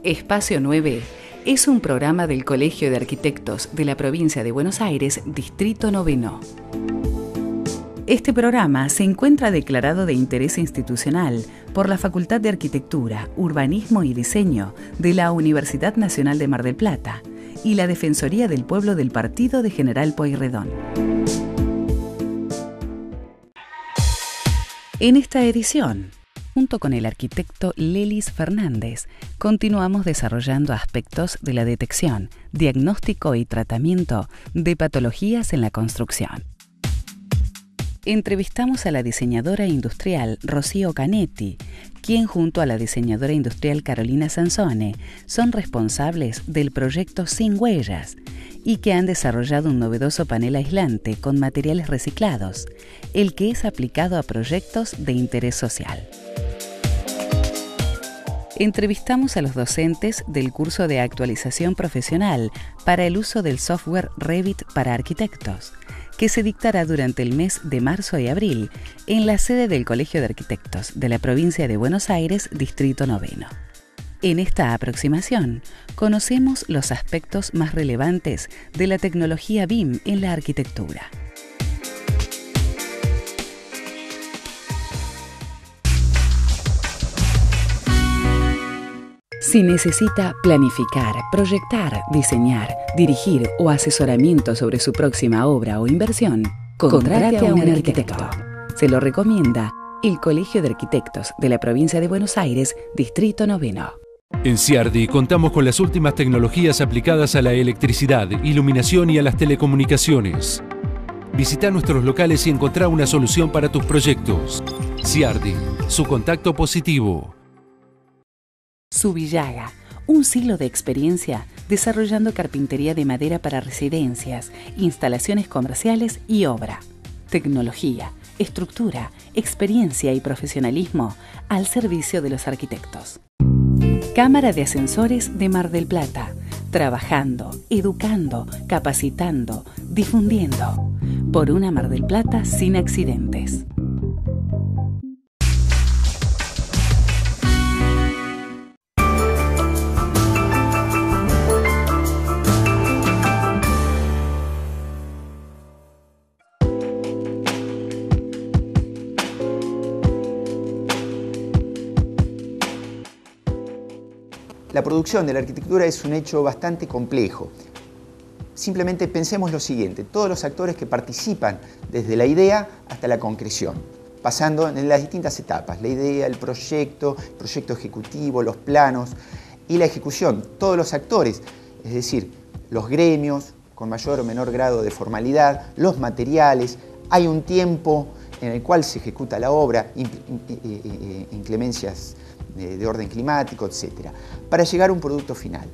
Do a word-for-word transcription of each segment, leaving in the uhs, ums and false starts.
Espacio nueve es un programa del Colegio de Arquitectos de la Provincia de Buenos Aires, Distrito Noveno. Este programa se encuentra declarado de interés institucional por la Facultad de Arquitectura, Urbanismo y Diseño de la Universidad Nacional de Mar del Plata y la Defensoría del Pueblo del Partido de General Pueyrredón. En esta edición, junto con el arquitecto Lelis Fernández, continuamos desarrollando aspectos de la detección, diagnóstico y tratamiento de patologías en la construcción. Entrevistamos a la diseñadora industrial Rocío Canetti, quien junto a la diseñadora industrial Carolina Sansone son responsables del proyecto Sin Huellas y que han desarrollado un novedoso panel aislante con materiales reciclados, el que es aplicado a proyectos de interés social. Entrevistamos a los docentes del curso de actualización profesional para el uso del software Revit para arquitectos, que se dictará durante el mes de marzo y abril en la sede del Colegio de Arquitectos de la Provincia de Buenos Aires, Distrito Noveno. En esta aproximación, conocemos los aspectos más relevantes de la tecnología B I M en la arquitectura. Si necesita planificar, proyectar, diseñar, dirigir o asesoramiento sobre su próxima obra o inversión, contrate a un arquitecto. Se lo recomienda el Colegio de Arquitectos de la Provincia de Buenos Aires, Distrito Noveno. En Ciardi contamos con las últimas tecnologías aplicadas a la electricidad, iluminación y a las telecomunicaciones. Visita nuestros locales y encontrá una solución para tus proyectos. Ciardi, su contacto positivo. Subillaga, un siglo de experiencia desarrollando carpintería de madera para residencias, instalaciones comerciales y obra. Tecnología, estructura, experiencia y profesionalismo al servicio de los arquitectos. Cámara de Ascensores de Mar del Plata, trabajando, educando, capacitando, difundiendo. Por una Mar del Plata sin accidentes. La producción de la arquitectura es un hecho bastante complejo. Simplemente pensemos lo siguiente, todos los actores que participan desde la idea hasta la concreción, pasando en las distintas etapas, la idea, el proyecto, el proyecto ejecutivo, los planos y la ejecución, todos los actores, es decir, los gremios con mayor o menor grado de formalidad, los materiales, hay un tiempo en el cual se ejecuta la obra, inclemencias de orden climático, etcétera, para llegar a un producto final,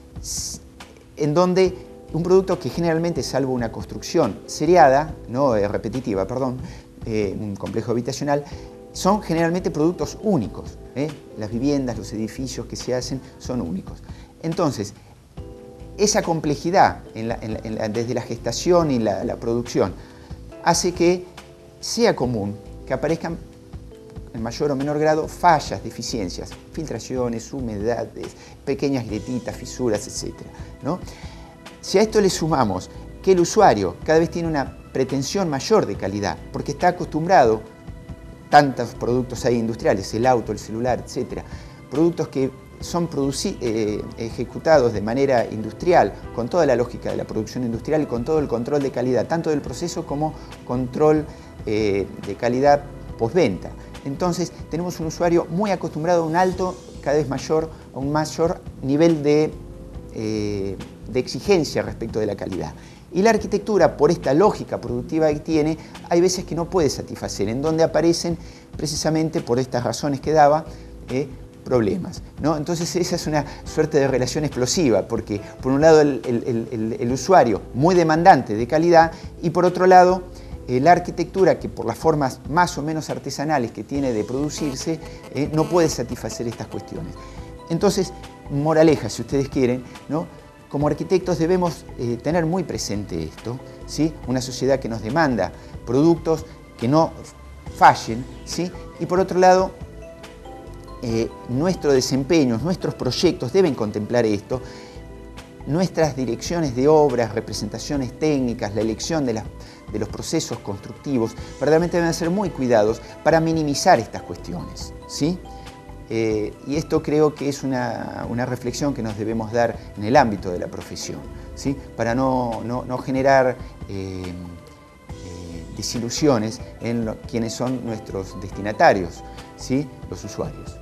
en donde un producto que generalmente, salvo una construcción seriada, no eh, repetitiva, perdón, eh, un complejo habitacional, son generalmente productos únicos. ¿eh? Las viviendas, los edificios que se hacen son únicos. Entonces, esa complejidad en la, en la, en la, desde la gestación y la, la producción hace que sea común que aparezcan en mayor o menor grado fallas, deficiencias, filtraciones, humedades, pequeñas grietitas, fisuras, etcétera, ¿no? Si a esto le sumamos que el usuario cada vez tiene una pretensión mayor de calidad, porque está acostumbrado, tantos productos hay industriales, el auto, el celular, etcétera, productos que son eh, ejecutados de manera industrial, con toda la lógica de la producción industrial y con todo el control de calidad, tanto del proceso como control eh, de calidad postventa. Entonces tenemos un usuario muy acostumbrado a un alto, cada vez mayor, a un mayor nivel de, eh, de exigencia respecto de la calidad. Y la arquitectura, por esta lógica productiva que tiene, hay veces que no puede satisfacer, en donde aparecen precisamente por estas razones que daba, eh, problemas, ¿no? Entonces esa es una suerte de relación explosiva, porque por un lado el, el, el, el usuario muy demandante de calidad y por otro lado Eh, la arquitectura, que por las formas más o menos artesanales que tiene de producirse, eh, no puede satisfacer estas cuestiones. Entonces, moraleja, si ustedes quieren, ¿no? Como arquitectos debemos eh, tener muy presente esto, ¿sí? Una sociedad que nos demanda productos que no fallen, ¿sí? Y por otro lado, eh, nuestro desempeño, nuestros proyectos deben contemplar esto. Nuestras direcciones de obras, representaciones técnicas, la elección de, las, de los procesos constructivos, verdaderamente deben ser muy cuidados para minimizar estas cuestiones, ¿sí? Eh, y esto creo que es una, una reflexión que nos debemos dar en el ámbito de la profesión, ¿sí? Para no, no, no generar eh, eh, desilusiones en lo, quienes son nuestros destinatarios, ¿sí? Los usuarios.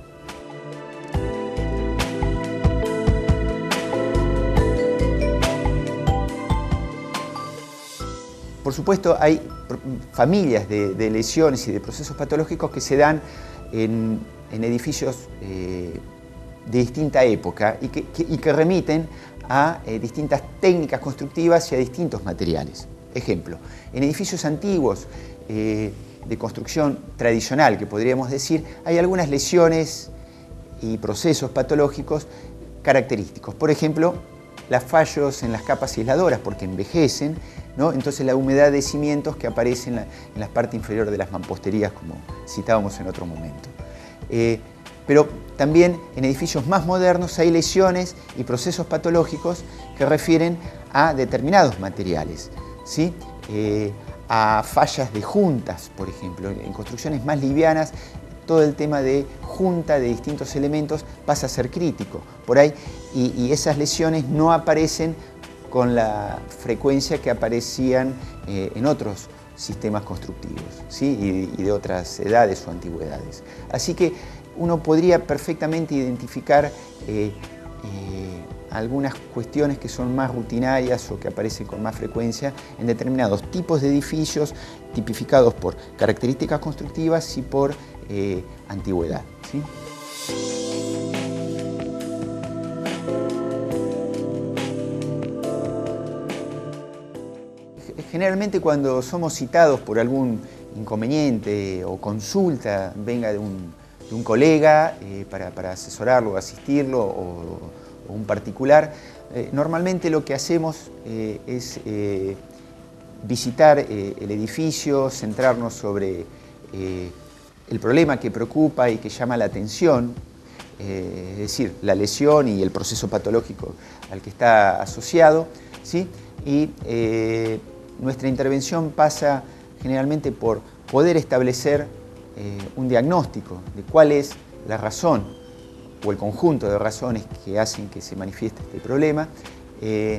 Por supuesto, hay familias de, de lesiones y de procesos patológicos que se dan en, en edificios eh, de distinta época y que, que, y que remiten a eh, distintas técnicas constructivas y a distintos materiales. Ejemplo, en edificios antiguos eh, de construcción tradicional, que podríamos decir, hay algunas lesiones y procesos patológicos característicos. Por ejemplo, los fallos en las capas aisladoras, porque envejecen, ¿no? Entonces la humedad de cimientos que aparece en la, en la parte inferior de las mamposterías, como citábamos en otro momento. Eh, pero también en edificios más modernos hay lesiones y procesos patológicos que refieren a determinados materiales, ¿sí? Eh, a fallas de juntas, por ejemplo. En construcciones más livianas, todo el tema de junta de distintos elementos pasa a ser crítico por ahí, y, y esas lesiones no aparecen con la frecuencia que aparecían eh, en otros sistemas constructivos, ¿sí? y, y de otras edades o antigüedades. Así que uno podría perfectamente identificar eh, eh, algunas cuestiones que son más rutinarias o que aparecen con más frecuencia en determinados tipos de edificios tipificados por características constructivas y por eh, antigüedad, ¿sí? Generalmente cuando somos citados por algún inconveniente o consulta, venga de un, de un colega eh, para, para asesorarlo, asistirlo o, o un particular, eh, normalmente lo que hacemos eh, es eh, visitar eh, el edificio, centrarnos sobre eh, el problema que preocupa y que llama la atención, eh, es decir, la lesión y el proceso patológico al que está asociado, ¿sí? Y eh, nuestra intervención pasa generalmente por poder establecer eh, un diagnóstico de cuál es la razón o el conjunto de razones que hacen que se manifieste este problema, eh,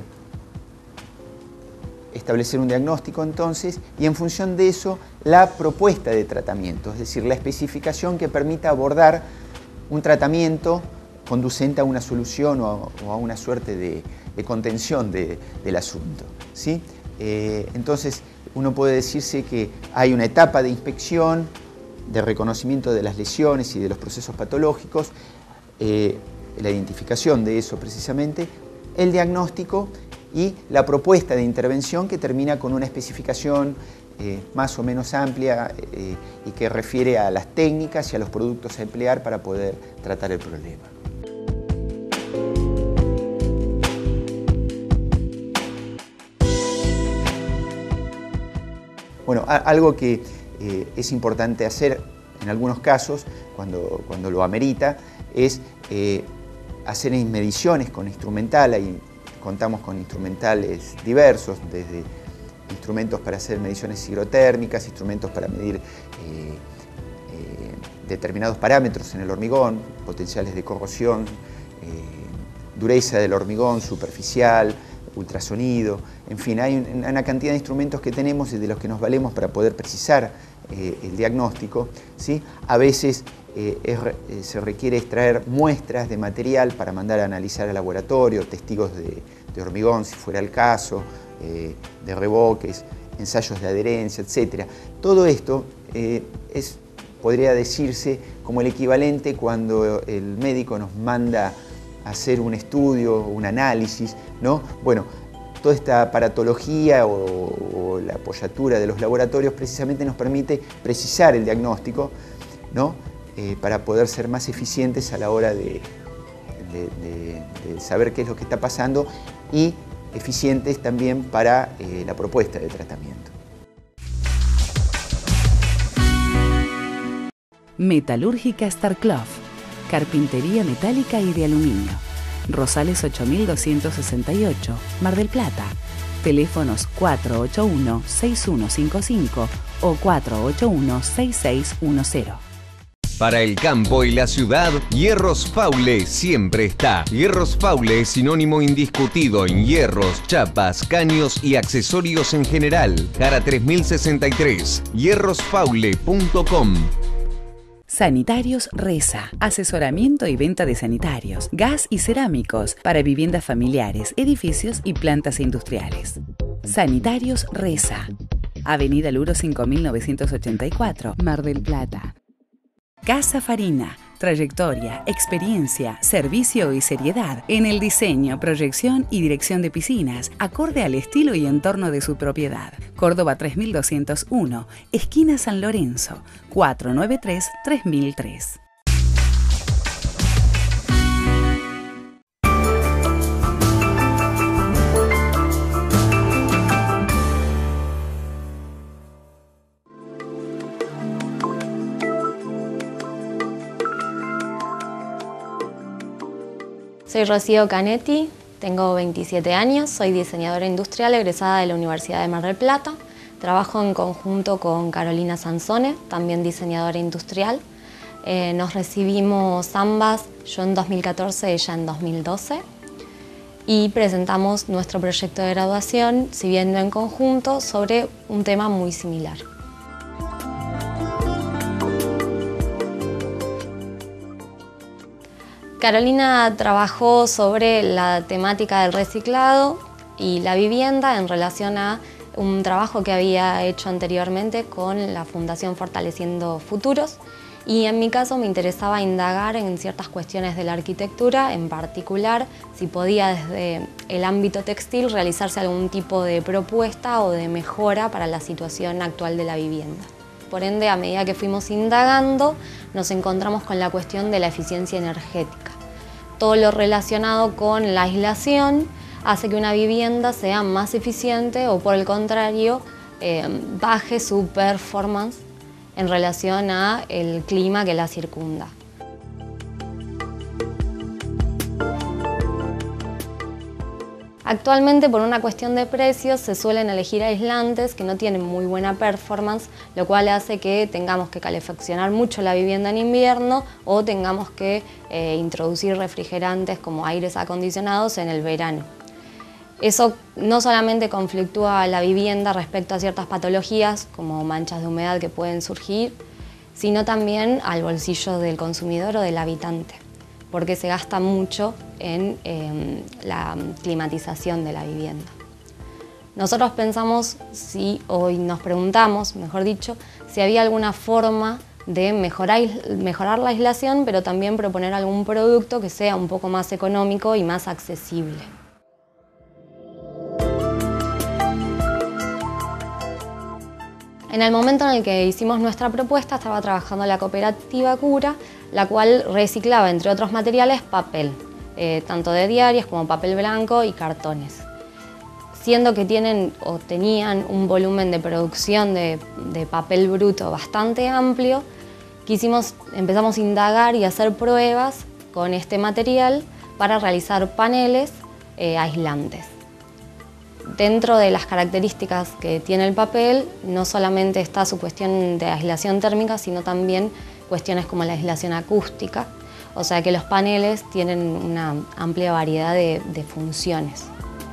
establecer un diagnóstico entonces y en función de eso la propuesta de tratamiento, es decir, la especificación que permita abordar un tratamiento conducente a una solución o a, o a una suerte de, de contención de, del asunto, ¿sí? Eh, entonces uno puede decirse que hay una etapa de inspección, de reconocimiento de las lesiones y de los procesos patológicos, eh, la identificación de eso precisamente, el diagnóstico y la propuesta de intervención que termina con una especificación eh, más o menos amplia eh, y que refiere a las técnicas y a los productos a emplear para poder tratar el problema. Bueno, algo que eh, es importante hacer en algunos casos, cuando, cuando lo amerita, es eh, hacer mediciones con instrumental. Ahí contamos con instrumentales diversos, desde instrumentos para hacer mediciones hidrotérmicas, instrumentos para medir eh, eh, determinados parámetros en el hormigón, potenciales de corrosión, eh, dureza del hormigón superficial, ultrasonido, en fin, hay una cantidad de instrumentos que tenemos y de los que nos valemos para poder precisar eh, el diagnóstico, ¿sí? A veces eh, es, eh, se requiere extraer muestras de material para mandar a analizar al laboratorio, testigos de, de hormigón si fuera el caso, eh, de revoques, ensayos de adherencia, etcétera. Todo esto eh, es, podría decirse como el equivalente cuando el médico nos manda hacer un estudio, un análisis, ¿no? Bueno, toda esta aparatología o, o la apoyatura de los laboratorios precisamente nos permite precisar el diagnóstico, ¿no? Eh, para poder ser más eficientes a la hora de, de, de, de saber qué es lo que está pasando y eficientes también para eh, la propuesta de tratamiento. Metalúrgica Starclough. carpintería metálica y de aluminio. Rosales ocho mil doscientos sesenta y ocho, Mar del Plata. Teléfonos cuatro ocho uno, seis uno cinco cinco o cuatro ocho uno, seis seis uno cero. Para el campo y la ciudad, Hierros Faule siempre está. Hierros Faule es sinónimo indiscutido en hierros, chapas, caños y accesorios en general. Jara tres mil sesenta y tres, hierros faule punto com. Sanitarios Reza. Asesoramiento y venta de sanitarios, gas y cerámicos para viviendas familiares, edificios y plantas industriales. Sanitarios Reza. Avenida Luro cinco mil novecientos ochenta y cuatro, Mar del Plata. Casa Farina. Trayectoria, experiencia, servicio y seriedad en el diseño, proyección y dirección de piscinas, acorde al estilo y entorno de su propiedad. Córdoba tres mil doscientos uno, esquina San Lorenzo, cuatro nueve tres, tres mil tres. Soy Rocío Canetti, tengo veintisiete años, soy diseñadora industrial egresada de la Universidad de Mar del Plata. Trabajo en conjunto con Carolina Sansone, también diseñadora industrial. Eh, nos recibimos ambas, yo en dos mil catorce, ella en dos mil doce. Y presentamos nuestro proyecto de graduación, si bien no en conjunto, sobre un tema muy similar. Carolina trabajó sobre la temática del reciclado y la vivienda en relación a un trabajo que había hecho anteriormente con la Fundación Fortaleciendo Futuros, y en mi caso me interesaba indagar en ciertas cuestiones de la arquitectura, en particular si podía desde el ámbito textil realizarse algún tipo de propuesta o de mejora para la situación actual de la vivienda. Por ende, a medida que fuimos indagando, nos encontramos con la cuestión de la eficiencia energética. Todo lo relacionado con la aislación hace que una vivienda sea más eficiente o, por el contrario, eh, baje su performance en relación al clima que la circunda. Actualmente, por una cuestión de precios, se suelen elegir aislantes que no tienen muy buena performance, lo cual hace que tengamos que calefaccionar mucho la vivienda en invierno o tengamos que eh, introducir refrigerantes como aires acondicionados en el verano. Eso no solamente conflictúa la vivienda respecto a ciertas patologías como manchas de humedad que pueden surgir, sino también al bolsillo del consumidor o del habitante, porque se gasta mucho en eh, la climatización de la vivienda. Nosotros pensamos, si, hoy nos preguntamos, mejor dicho, si había alguna forma de mejorar, mejorar la aislación, pero también proponer algún producto que sea un poco más económico y más accesible. En el momento en el que hicimos nuestra propuesta estaba trabajando la cooperativa Cura, la cual reciclaba, entre otros materiales, papel, eh, tanto de diarios como papel blanco y cartones. Siendo que tienen o tenían un volumen de producción de, de papel bruto bastante amplio, quisimos, empezamos a indagar y hacer pruebas con este material para realizar paneles eh, aislantes. Dentro de las características que tiene el papel, no solamente está su cuestión de aislación térmica, sino también cuestiones como la aislación acústica, o sea que los paneles tienen una amplia variedad de, de funciones.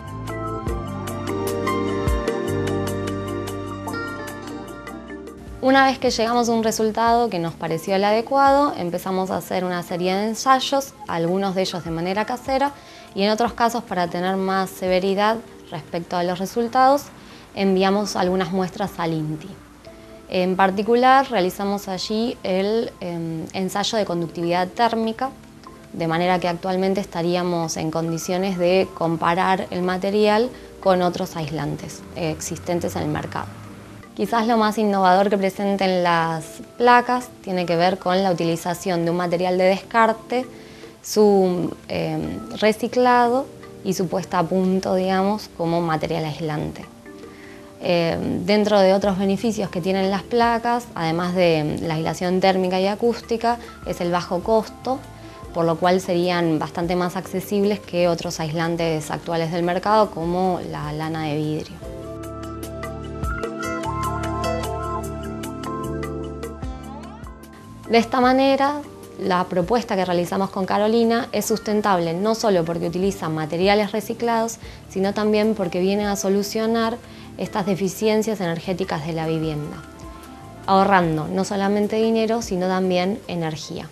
Una vez que llegamos a un resultado que nos pareció el adecuado, empezamos a hacer una serie de ensayos, algunos de ellos de manera casera, y en otros casos, para tener más severidad respecto a los resultados, enviamos algunas muestras al INTI. En particular, realizamos allí el eh, ensayo de conductividad térmica, de manera que actualmente estaríamos en condiciones de comparar el material con otros aislantes eh, existentes en el mercado. Quizás lo más innovador que presenten las placas tiene que ver con la utilización de un material de descarte, su eh, reciclado y su puesta a punto, digamos, como material aislante. Eh, dentro de otros beneficios que tienen las placas, además de la aislación térmica y acústica, es el bajo costo, por lo cual serían bastante más accesibles que otros aislantes actuales del mercado, como la lana de vidrio. De esta manera, la propuesta que realizamos con Carolina es sustentable no solo porque utiliza materiales reciclados, sino también porque viene a solucionar estas deficiencias energéticas de la vivienda, ahorrando no solamente dinero, sino también energía.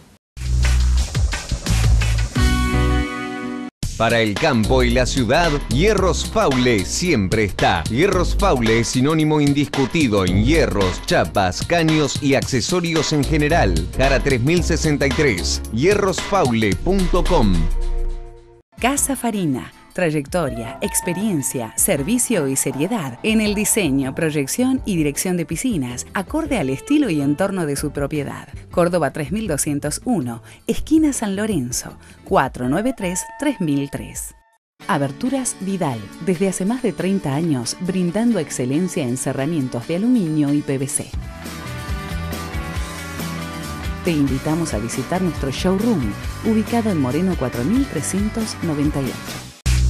Para el campo y la ciudad, Hierros Faule siempre está. Hierros Faule es sinónimo indiscutido en hierros, chapas, caños y accesorios en general. Jara tres mil sesenta y tres, hierros faule punto com. Casa Farina. Trayectoria, experiencia, servicio y seriedad en el diseño, proyección y dirección de piscinas, acorde al estilo y entorno de su propiedad. Córdoba tres mil doscientos uno, esquina San Lorenzo, cuatro nueve tres, tres mil tres. Aberturas Vidal, desde hace más de treinta años, brindando excelencia en cerramientos de aluminio y P V C. Te invitamos a visitar nuestro showroom, ubicado en Moreno cuatro mil trescientos noventa y ocho.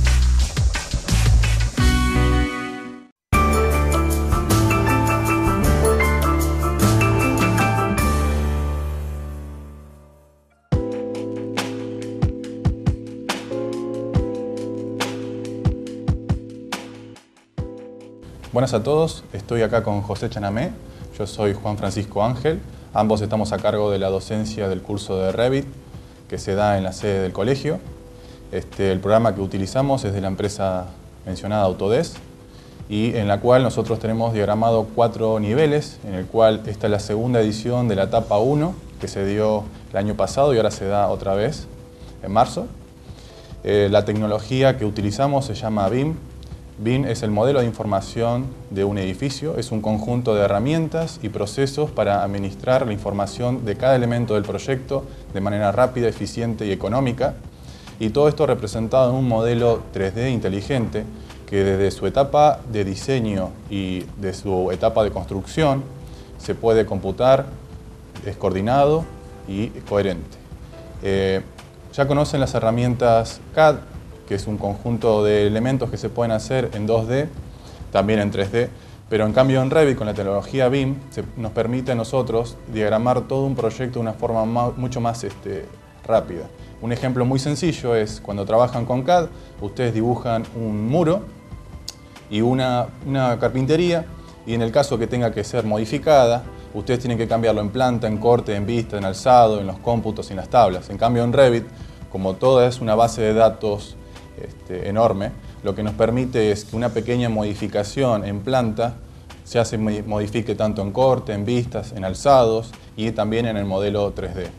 Buenas a todos, estoy acá con José Chanamé, yo soy Juan Francisco Ángel, ambos estamos a cargo de la docencia del curso de Revit que se da en la sede del colegio. Este, el programa que utilizamos es de la empresa mencionada Autodesk y en la cual nosotros tenemos diagramado cuatro niveles, en el cual esta es la segunda edición de la etapa uno que se dio el año pasado y ahora se da otra vez en marzo. Eh, la tecnología que utilizamos se llama B I M. B I M es el modelo de información de un edificio, es un conjunto de herramientas y procesos para administrar la información de cada elemento del proyecto de manera rápida, eficiente y económica. Y todo esto representado en un modelo tres D inteligente que desde su etapa de diseño y de su etapa de construcción se puede computar, es coordinado y coherente. Eh, ya conocen las herramientas C A D, que es un conjunto de elementos que se pueden hacer en dos D, también en tres D, pero en cambio en Revit con la tecnología B I M se nos permite a nosotros diagramar todo un proyecto de una forma más, mucho más este, rápida. Un ejemplo muy sencillo es cuando trabajan con C A D, ustedes dibujan un muro y una, una carpintería, y en el caso que tenga que ser modificada, ustedes tienen que cambiarlo en planta, en corte, en vista, en alzado, en los cómputos y en las tablas. En cambio en Revit, como todo es una base de datos Este, enorme, lo que nos permite es que una pequeña modificación en planta se hace, modifique tanto en corte, en vistas, en alzados y también en el modelo tres D.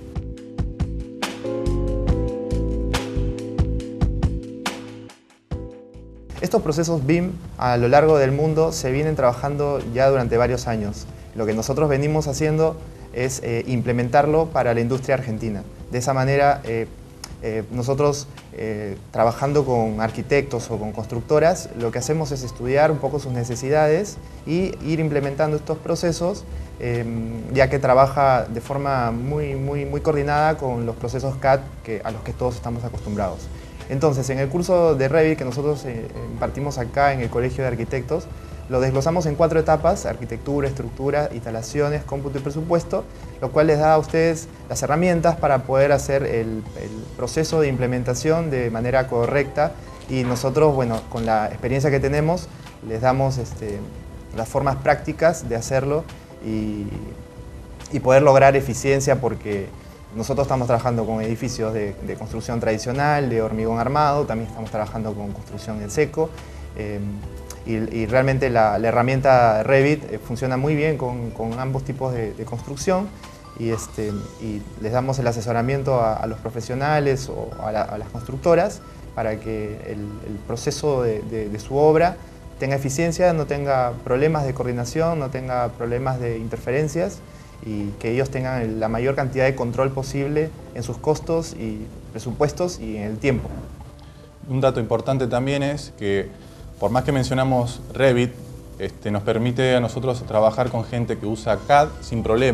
Estos procesos B I M a lo largo del mundo se vienen trabajando ya durante varios años. Lo que nosotros venimos haciendo es eh, implementarlo para la industria argentina. De esa manera, eh, Eh, nosotros, eh, trabajando con arquitectos o con constructoras, lo que hacemos es estudiar un poco sus necesidades y ir implementando estos procesos, eh, ya que trabaja de forma muy, muy, muy coordinada con los procesos C A D que, a los que todos estamos acostumbrados. Entonces, en el curso de Revit que nosotros eh, impartimos acá en el Colegio de Arquitectos, lo desglosamos en cuatro etapas: arquitectura, estructura, instalaciones, cómputo y presupuesto, lo cual les da a ustedes las herramientas para poder hacer el, el proceso de implementación de manera correcta, y nosotros, bueno, con la experiencia que tenemos, les damos este, las formas prácticas de hacerlo y, y poder lograr eficiencia, porque nosotros estamos trabajando con edificios de, de construcción tradicional, de hormigón armado, también estamos trabajando con construcción en seco. Eh, Y, y realmente la, la herramienta Revit eh, funciona muy bien con, con ambos tipos de, de construcción, y, este, y les damos el asesoramiento a, a los profesionales o a, la, a las constructoras para que el, el proceso de, de, de su obra tenga eficiencia, no tenga problemas de coordinación, no tenga problemas de interferencias, y que ellos tengan la mayor cantidad de control posible en sus costos y presupuestos y en el tiempo. Un dato importante también es que, por más que mencionamos Revit, este, nos permite a nosotros trabajar con gente que usa C A D sin problemas,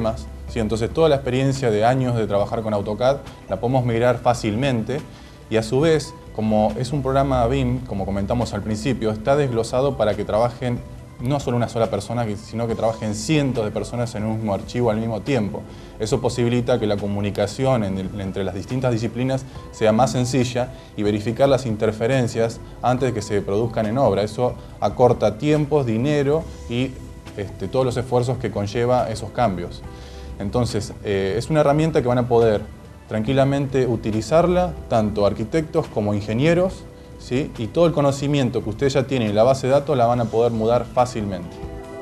¿sí? Entonces toda la experiencia de años de trabajar con AutoCAD la podemos migrar fácilmente y a su vez, como es un programa B I M, como comentamos al principio, está desglosado para que trabajen no solo una sola persona, sino que trabajen cientos de personas en un mismo archivo al mismo tiempo. Eso posibilita que la comunicación en el, entre las distintas disciplinas sea más sencilla y verificar las interferencias antes de que se produzcan en obra. Eso acorta tiempos, dinero y este, todos los esfuerzos que conlleva esos cambios. Entonces, eh, es una herramienta que van a poder tranquilamente utilizarla tanto arquitectos como ingenieros, ¿sí? Y todo el conocimiento que ustedes ya tienen en la base de datos la van a poder mudar fácilmente.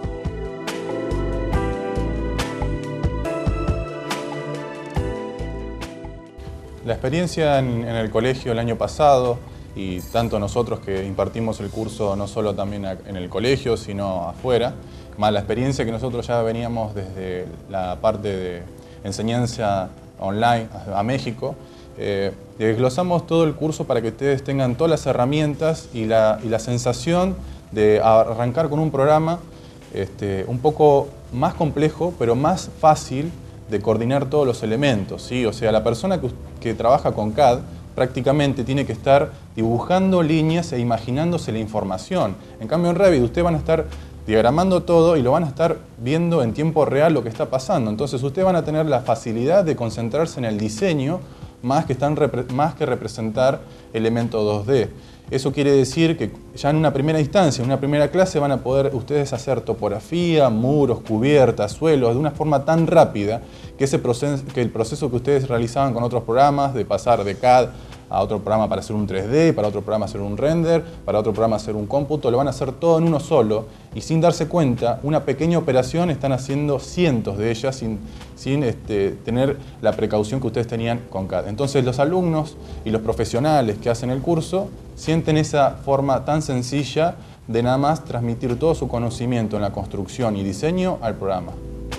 La experiencia en, en el colegio el año pasado, y tanto nosotros que impartimos el curso no solo también en el colegio, sino afuera, más la experiencia que nosotros ya veníamos desde la parte de enseñanza online a México, eh, desglosamos todo el curso para que ustedes tengan todas las herramientas y la, y la sensación de arrancar con un programa este, un poco más complejo, pero más fácil de coordinar todos los elementos, ¿sí? O sea, la persona que, que trabaja con C A D prácticamente tiene que estar dibujando líneas e imaginándose la información. En cambio en Revit ustedes van a estar diagramando todo y lo van a estar viendo en tiempo real lo que está pasando. Entonces ustedes van a tener la facilidad de concentrarse en el diseño más que, están, más que representar elementos dos D. Eso quiere decir que ya en una primera instancia, en una primera clase, van a poder ustedes hacer topografía, muros, cubiertas, suelos, de una forma tan rápida que, ese proceso, que el proceso que ustedes realizaban con otros programas, de pasar de C A D a otro programa para hacer un tres D, para otro programa hacer un render, para otro programa hacer un cómputo, lo van a hacer todo en uno solo y sin darse cuenta, una pequeña operación están haciendo cientos de ellas sin, sin este, tener la precaución que ustedes tenían con C A D. Entonces los alumnos y los profesionales que hacen el curso sienten esa forma tan sencilla de nada más transmitir todo su conocimiento en la construcción y diseño al programa.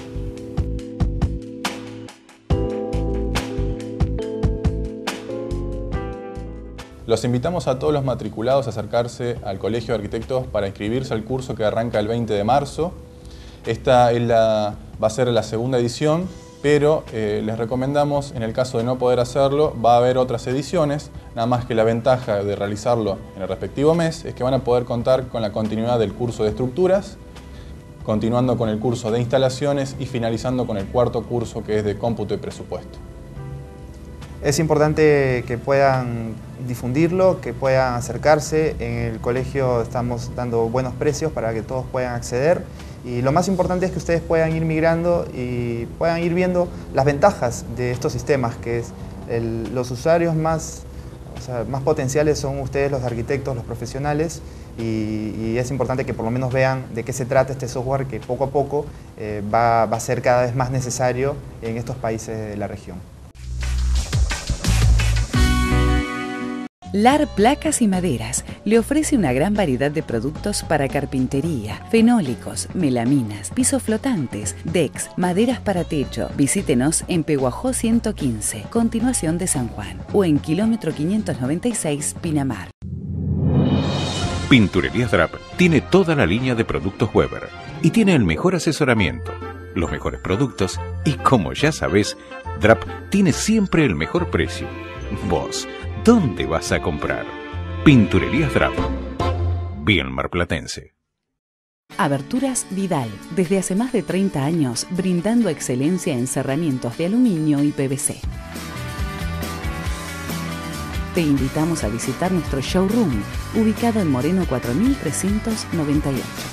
Los invitamos a todos los matriculados a acercarse al Colegio de Arquitectos para inscribirse al curso que arranca el veinte de marzo. Esta es la, va a ser la segunda edición, pero eh, les recomendamos, en el caso de no poder hacerlo, va a haber otras ediciones, nada más que la ventaja de realizarlo en el respectivo mes es que van a poder contar con la continuidad del curso de estructuras, continuando con el curso de instalaciones y finalizando con el cuarto curso que es de cómputo y presupuesto. Es importante que puedan difundirlo, que puedan acercarse. En el colegio estamos dando buenos precios para que todos puedan acceder. Y lo más importante es que ustedes puedan ir migrando y puedan ir viendo las ventajas de estos sistemas, que es el, los usuarios más, o sea, más potenciales son ustedes, los arquitectos, los profesionales, y, y es importante que por lo menos vean de qué se trata este software que poco a poco eh, va, va a ser cada vez más necesario en estos países de la región. L A R Placas y Maderas le ofrece una gran variedad de productos para carpintería, fenólicos, melaminas, pisos flotantes, decks, maderas para techo. Visítenos en Peguajó ciento quince, continuación de San Juan, o en kilómetro quinientos noventa y seis, Pinamar. Pinturerías Drap tiene toda la línea de productos Weber y tiene el mejor asesoramiento, los mejores productos y, como ya sabes, Drap tiene siempre el mejor precio. Vos, ¿dónde vas a comprar? Pinturerías Drap. Bien marplatense. Aberturas Vidal, desde hace más de treinta años, brindando excelencia en cerramientos de aluminio y P V C. Te invitamos a visitar nuestro showroom, ubicado en Moreno cuatro mil trescientos noventa y ocho.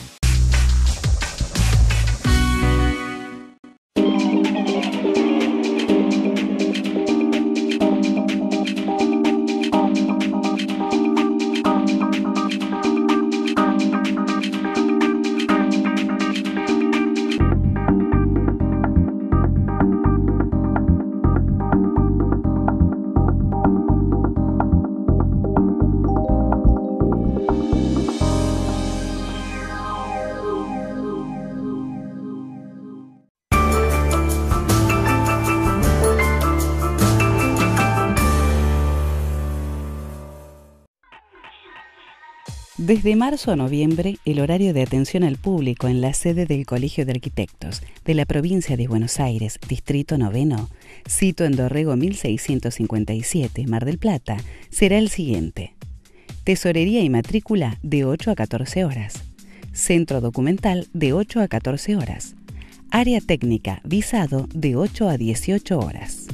Desde marzo a noviembre, el horario de atención al público en la sede del Colegio de Arquitectos de la provincia de Buenos Aires, Distrito Noveno, sito en Dorrego mil seiscientos cincuenta y siete, Mar del Plata, será el siguiente. Tesorería y matrícula de ocho a catorce horas. Centro documental de ocho a catorce horas. Área técnica, visado de ocho a dieciocho horas.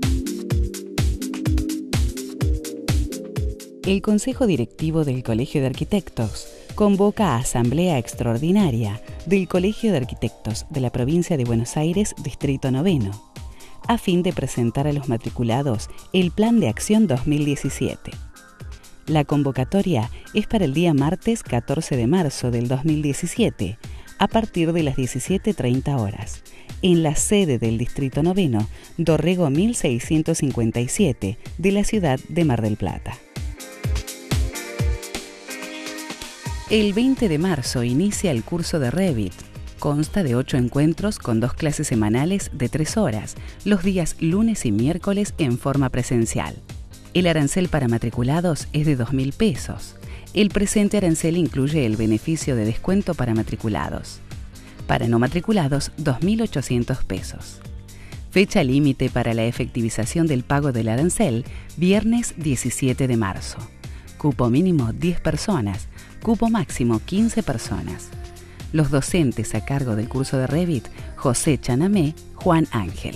El Consejo Directivo del Colegio de Arquitectos convoca a Asamblea Extraordinaria del Colegio de Arquitectos de la provincia de Buenos Aires, Distrito Noveno, a fin de presentar a los matriculados el Plan de Acción dos mil diecisiete. La convocatoria es para el día martes catorce de marzo del dos mil diecisiete, a partir de las diecisiete treinta horas, en la sede del Distrito Noveno, Dorrego mil seiscientos cincuenta y siete, de la ciudad de Mar del Plata. El veinte de marzo inicia el curso de Revit. Consta de ocho encuentros con dos clases semanales de tres horas, los días lunes y miércoles en forma presencial. El arancel para matriculados es de dos mil pesos. El presente arancel incluye el beneficio de descuento para matriculados. Para no matriculados, dos mil ochocientos pesos. Fecha límite para la efectivización del pago del arancel, viernes diecisiete de marzo. Cupo mínimo diez personas, cupo máximo quince personas. Los docentes a cargo del curso de Revit, José Chanamé, Juan Ángel.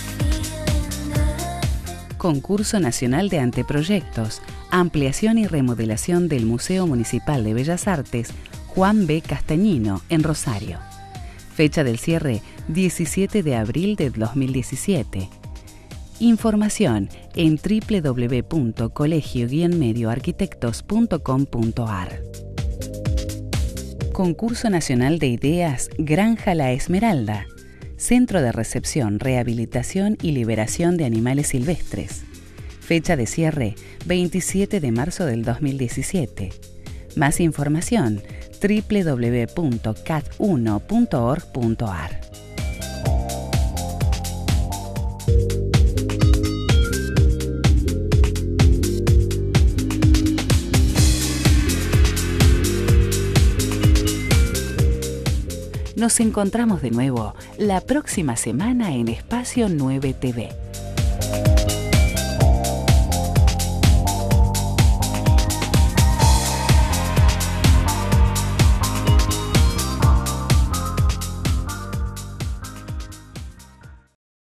Concurso Nacional de Anteproyectos, ampliación y remodelación del Museo Municipal de Bellas Artes, Juan B. Castañino, en Rosario. Fecha del cierre, diecisiete de abril de dos mil diecisiete. Información en doble u doble u doble u punto colegio guion medio arquitectos punto com punto a r. Concurso Nacional de Ideas Granja La Esmeralda. Centro de Recepción, Rehabilitación y Liberación de Animales Silvestres. Fecha de cierre, veintisiete de marzo del dos mil diecisiete. Más información, doble u doble u doble u punto cat uno punto org punto a r. Nos encontramos de nuevo la próxima semana en Espacio nueve T V.